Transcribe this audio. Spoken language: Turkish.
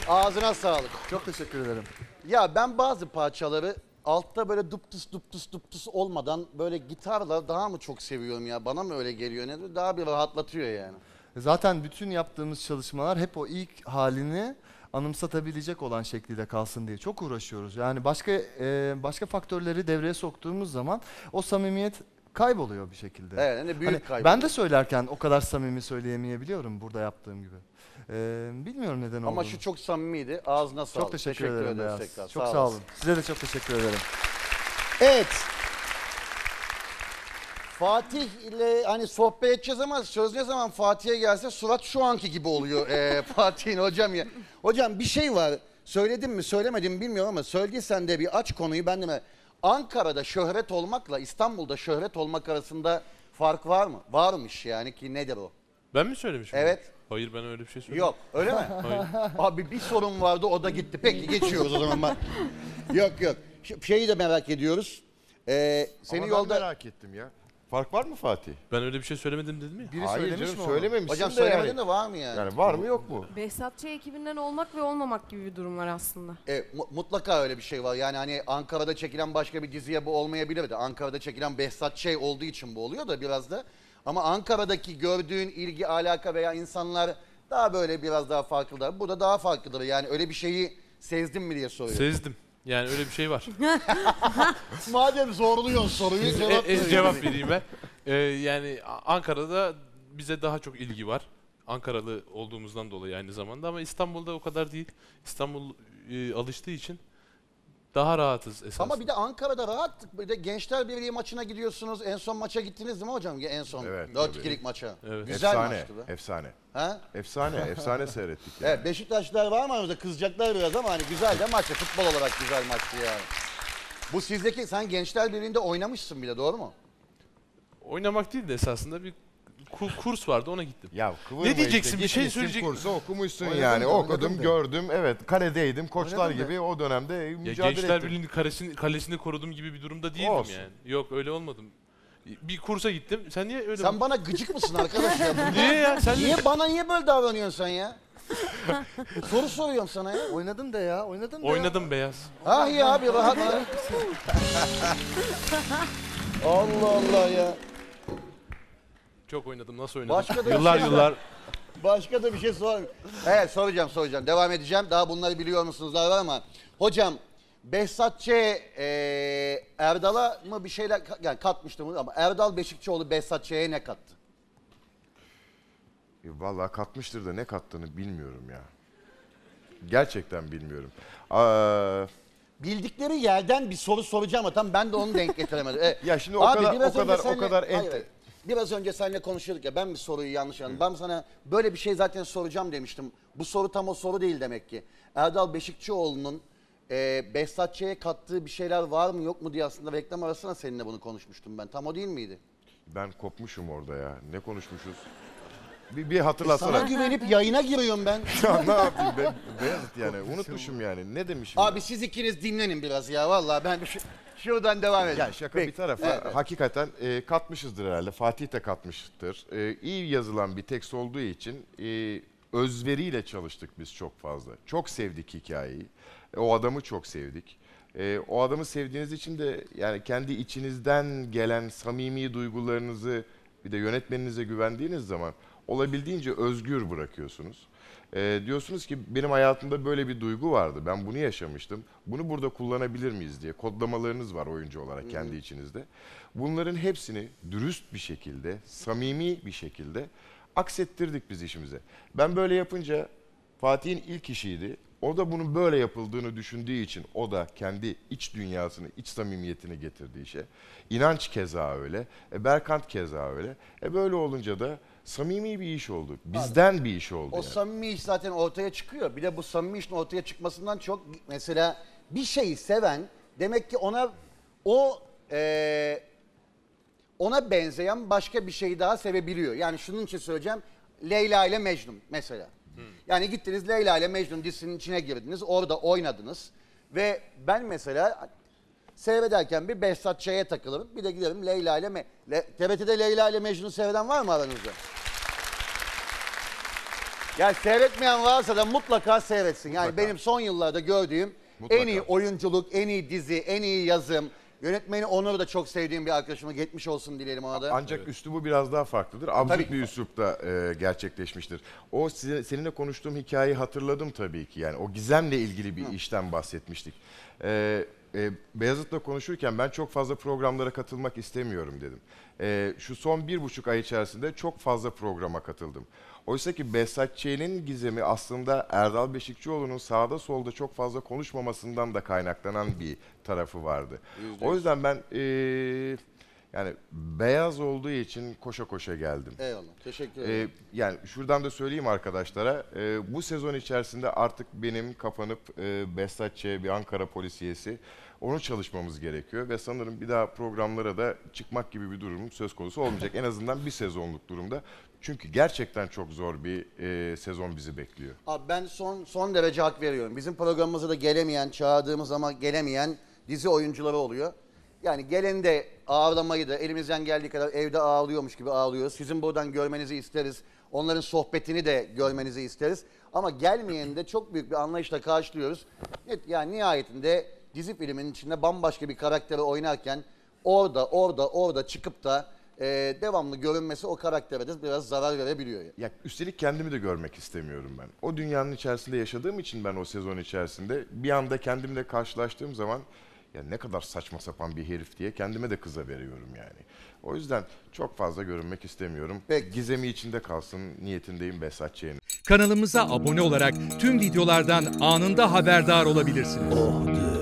Ağzına sağlık. Çok teşekkür ederim. Ya ben bazı parçaları altta böyle duptus olmadan böyle gitarla daha mı çok seviyorum ya? Bana mı öyle geliyor? Ne? Daha bir rahatlatıyor yani. Zaten bütün yaptığımız çalışmalar hep o ilk halini anımsatabilecek olan şekliyle kalsın diye çok uğraşıyoruz. Yani başka faktörleri devreye soktuğumuz zaman o samimiyet kayboluyor bir şekilde. Evet, yani büyük Hani kayboluyor. ben de söylerken o kadar samimi söyleyemeyebiliyorum burada yaptığım gibi. Bilmiyorum neden olduğunu. Ama şu çok samimiydi. Ağzına sağlık. Çok teşekkür ederim ederiz Beyaz. tekrar. Çok sağ olun. Size de çok teşekkür ederim. Evet. Fatih ile hani sohbet edeceğiz ama söz ne zaman Fatih'e gelse surat şu anki gibi oluyor Fatih'in hocam ya. Hocam bir şey var. Söyledim mi söylemedim mi bilmiyorum ama söylediysen de bir aç konuyu ben de mi? Ankara'da şöhret olmakla İstanbul'da şöhret olmak arasında fark var mı? Varmış yani ki nedir o? Ben mi söylemişim? Evet. Hayır ben öyle bir şey söylemedim. Yok öyle mi? Hayır. Abi bir sorun vardı o da gitti. Peki geçiyoruz o zaman. Yok. Şeyi de merak ediyoruz. Seni Ama yolda... ben merak ettim ya. Fark var mı Fatih? Ben öyle bir şey söylemedim dedim ya. Biri Hayır söylemiş canım mi onu? söylememişsin Hocam de söylemedin yani. de var mı yani? Yani var mı yok mu? Behzatçı ekibinden olmak ve olmamak gibi bir durum var aslında. Mutlaka öyle bir şey var. Yani hani Ankara'da çekilen başka bir diziye bu olmayabilirdi. Ankara'da çekilen Behzat Ç. olduğu için bu oluyor da biraz da. Ama Ankara'daki gördüğün ilgi, alaka veya insanlar daha böyle biraz daha farklıdır. Bu da daha farklıdır. Yani öyle bir şeyi sezdin mi diye soruyorum. Sezdim. Yani öyle bir şey var. Madem zorluyorsun soruyu Cevap vereyim ben. Yani Ankara'da bize daha çok ilgi var. Ankaralı olduğumuzdan dolayı aynı zamanda ama İstanbul'da o kadar değil. İstanbul alıştığı için daha rahatız esasında. Ama bir de Ankara'da rahat. Bir de Gençler Birliği maçına gidiyorsunuz. En son maça gittiniz değil mi hocam? En son Evet, 4-2'lik maça. Evet. Güzel Efsane, maçtı be. efsane. Ha? Efsane seyrettik yani. Evet Beşiktaşlılar var mı aramızda? Kızacaklar biraz ama hani güzel de maçtı. Futbol olarak güzel maçtı yani. Bu sizdeki sen Gençler Birliği'nde oynamışsın bile doğru mu? Oynamak değil de esasında bir kurs vardı ona gittim. Ya kıvırma Ne diyeceksin? Bir şey gitmişsin söyleyecek. Kursu okumuşsun Oynadım yani. da, Okudum, oynadım da. gördüm. Evet, kaledeydim. Koçlar Oynadım da. gibi o dönemde Ya mücadele Gençler ettim. Birliği'nin kalesini koruduğum gibi bir durumda değildim Olsun. yani. Yok öyle olmadım. Bir kursa gittim. Sen niye öyle Sen bana gıcık mısın arkadaş ya? Niye ya? Sen Niye böyle davranıyorsun sen ya? Soru soruyorum sana ya. Oynadım da ya, oynadım da. Oynadım beyaz. Ah ya abi rahat lan. Allah Allah ya. Çok oynadım. Nasıl oynadım? Başka da yıllar bir şey yıllar. Başka da bir şey sor. Evet soracağım. Devam edeceğim. Daha bunları biliyor musunuz daha var ama. Hocam Behzat Ç. Erdal'a mı bir şeyler yani katmıştı mı ama Erdal Beşikçioğlu Behzat Ç'ye ne kattı? Vallahi katmıştır da ne kattığını bilmiyorum ya. Gerçekten bilmiyorum. Bildikleri yerden bir soru soracağım ama tam ben de onu denk getiremedim. Ya şimdi biraz o önce kadar hayır, biraz önce seninle konuşuyorduk ya ben bir soruyu yanlış anladım. Ben sana böyle bir şey zaten soracağım demiştim. Bu soru tam o soru değil demek ki. Erdal Beşikçioğlu'nun Behzat Ç'ye kattığı bir şeyler var mı yok mu diye aslında reklam arasında seninle bunu konuşmuştum ben. Tam o değil miydi? Ben kopmuşum orada ya. Ne konuşmuşuz? Bir hatırlatsana. Sana güvenip yayına giriyorum ben. Ya ne yapayım ben? Beyazıt yani. Unutmuşum yani. Ne demişim? Abi siz ikiniz dinlenin biraz ya vallahi ben şuradan devam edeyim. Ya şaka bir tarafa Evet. hakikaten katmışızdır herhalde. Fatih de katmıştır. İyi yazılan bir tekst olduğu için özveriyle çalıştık biz çok fazla. Çok sevdik hikayeyi. O adamı çok sevdik. O adamı sevdiğiniz için de yani kendi içinizden gelen samimi duygularınızı bir de yönetmeninize güvendiğiniz zaman olabildiğince özgür bırakıyorsunuz. Diyorsunuz ki benim hayatımda böyle bir duygu vardı. Ben bunu yaşamıştım. Bunu burada kullanabilir miyiz diye kodlamalarınız var oyuncu olarak kendi içinizde. Bunların hepsini dürüst bir şekilde, samimi bir şekilde aksettirdik biz işimize. Ben böyle yapınca Fatih'in ilk işiydi. O da bunun böyle yapıldığını düşündüğü için o da kendi iç dünyasını, iç samimiyetini getirdiği işe. İnanç keza öyle. Berkant keza öyle. Böyle olunca da samimi bir iş oldu. Bizden bir iş oldu. O Yani. samimi iş zaten ortaya çıkıyor. Bir de bu samimi işin ortaya çıkmasından çok mesela bir şeyi seven demek ki ona benzeyen başka bir şeyi daha sevebiliyor. Yani şunun için söyleyeceğim. Leyla ile Mecnun mesela. Yani gittiniz Leyla ile Mecnun dizisinin içine girdiniz. Orada oynadınız. Ve ben mesela seyrederken bir Behzat Ç'ye takılırım. Bir de giderim Leyla ile TRT'de Leyla ile Mecnun'u seyreden var mı aranızda? Yani seyretmeyen varsa da mutlaka seyretsin. Yani Mutlaka. benim son yıllarda gördüğüm Mutlaka. en iyi oyunculuk, en iyi dizi, en iyi yazım. Yönetmeni Onur'u da çok sevdiğim bir arkadaşıma, geçmiş olsun dilerim ona da. Ancak üslubu biraz daha farklıdır. Absürt Tabii. bir üslupta gerçekleşmiştir. O seninle konuştuğum hikayeyi hatırladım tabii ki. Yani o gizemle ilgili bir işten bahsetmiştik. Beyazıt'la konuşurken ben çok fazla programlara katılmak istemiyorum dedim. Şu son 1,5 ay içerisinde çok fazla programa katıldım. Oysa ki Behzat Ç'nin gizemi aslında Erdal Beşikçioğlu'nun sağda solda çok fazla konuşmamasından da kaynaklanan bir tarafı vardı. O yüzden ben yani beyaz olduğu için koşa koşa geldim. Eyvallah, teşekkür ederim. Yani şuradan da söyleyeyim arkadaşlara, bu sezon içerisinde artık benim kapanıp Behzat Ç, bir Ankara polisiyesi, onu çalışmamız gerekiyor ve sanırım bir daha programlara da çıkmak gibi bir durum söz konusu olmayacak. En azından bir sezonluk durumda. Çünkü gerçekten çok zor bir sezon bizi bekliyor. Abi ben son derece hak veriyorum. Bizim programımıza da gelemeyen, çağırdığımız ama gelemeyen dizi oyuncuları oluyor. Yani geleni de ağırlamayı da elimizden geldiği kadar evde ağırlıyormuş gibi ağırlıyoruz. Sizin buradan görmenizi isteriz. Onların sohbetini de görmenizi isteriz. Ama gelmeyeni de çok büyük bir anlayışla karşılıyoruz. Yani nihayetinde dizi filminin içinde bambaşka bir karakteri oynarken orada çıkıp da devamlı görünmesi o karaktere de biraz zarar verebiliyor. Ya üstelik kendimi de görmek istemiyorum ben. O dünyanın içerisinde yaşadığım için ben o sezon içerisinde bir anda kendimle karşılaştığım zaman ya ne kadar saçma sapan bir herif diye kendime de kıza veriyorum yani. O yüzden çok fazla görünmek istemiyorum. Peki. Gizemi içinde kalsın niyetindeyim Behzat Ç'nin. Kanalımıza abone olarak tüm videolardan anında haberdar olabilirsiniz.